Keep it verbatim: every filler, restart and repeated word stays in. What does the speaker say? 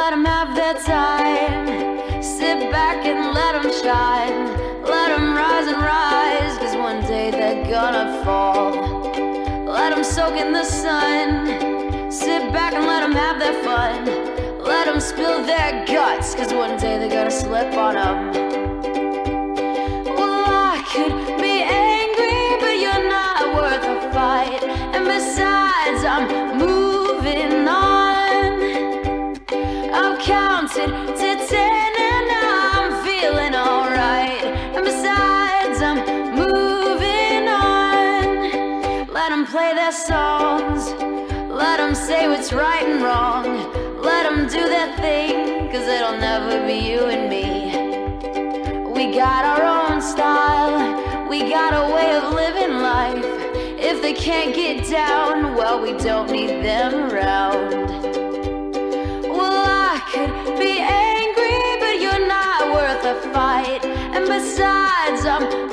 let them have their time. Sit back and let them shine. Let them rise and rise, cause one day they're gonna fall. Let them soak in the sun. Sit back and let them have their fun. Let them spill their guts, cause one day they're gonna slip on them. Well, I could be angry, but you're not worth a fight. And besides, I'm moving on. I've counted to ten and I'm feeling alright. And besides, I'm moving on. Let them play their songs. Let them say what's right and wrong. Let them do their thing, cause it'll never be you and me. We got our own style. We got a way of living life. If they can't get down, well, we don't need them around. Well, I could be angry, but you're not worth a fight. And besides, I'm